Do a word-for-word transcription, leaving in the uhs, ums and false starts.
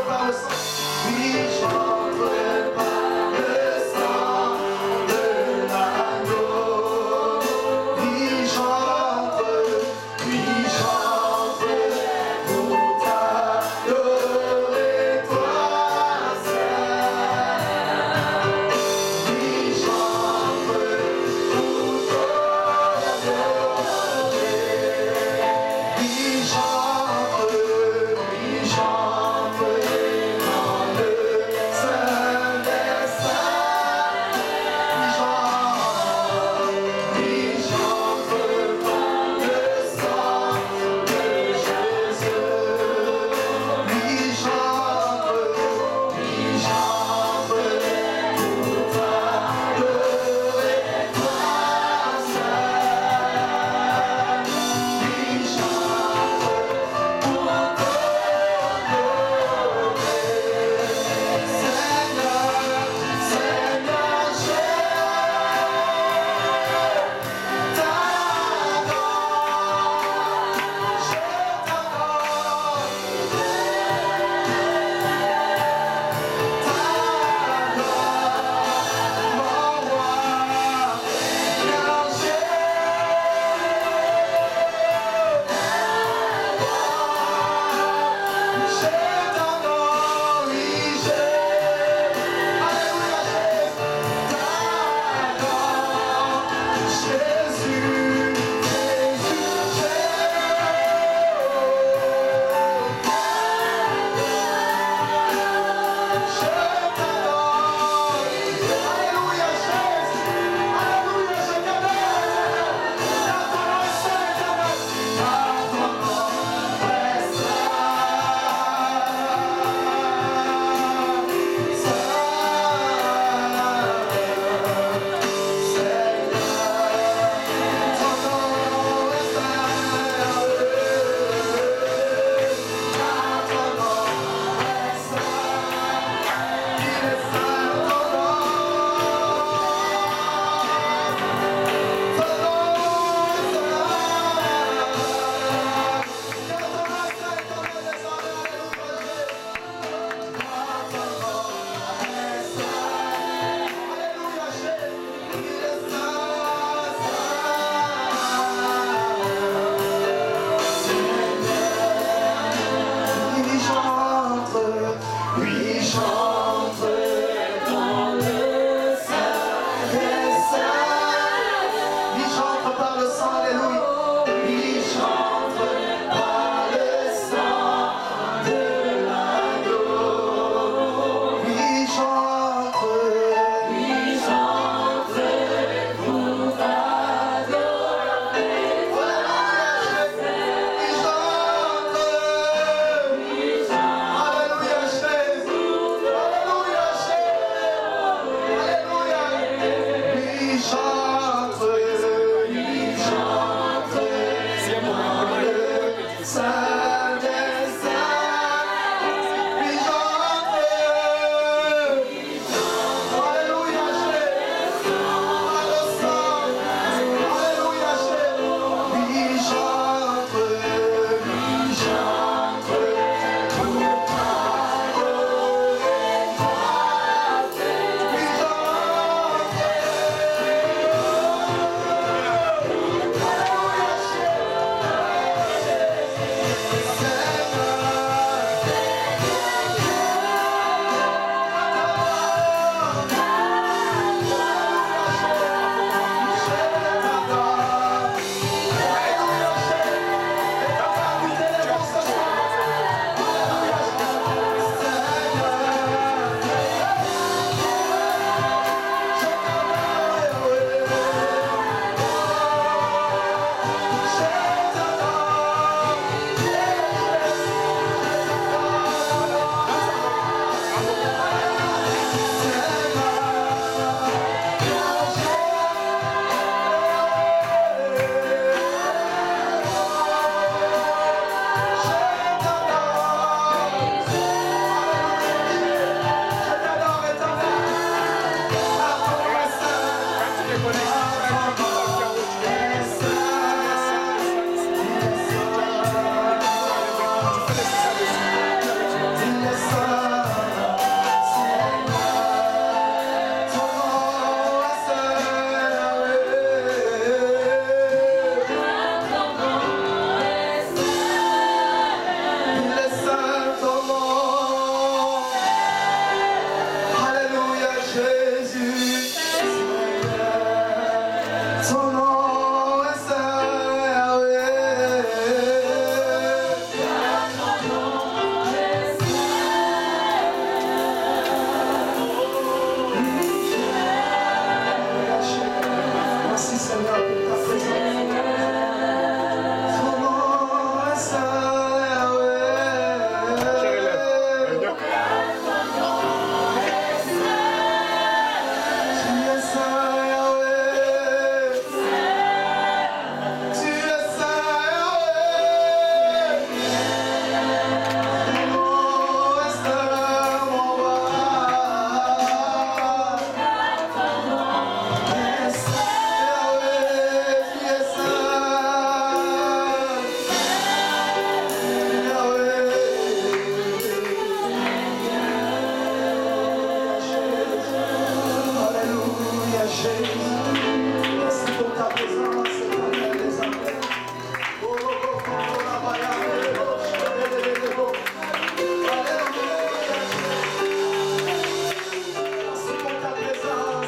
par le sang. Oui, j'entre par le sang de l'agneau. Oui, j'entre, oui, j'entre pour t'adorer, toi seul. Oui, j'entre pour t'honorer. Oui, j'entre, oui, j'entre dans le Saint des Saints. Oui, j'entre, oui, j'entre par le sang de Jésus. Oui, j'entre, oui, j'entre pour t'adorer, toi seul. Oui, j'entre pour t'honorer. Seigneur, Seigneur, je t'adore, je t'adore, mon roi, car je je t'adore, oui, je Alléluia, je t'adore, Jésus, Jésus, je t'adore, Alléluia, Jésus, Alléluia, je t'adore, ta ton nom est saint, éternel, ta ton nom est Oui, j'entre, oui,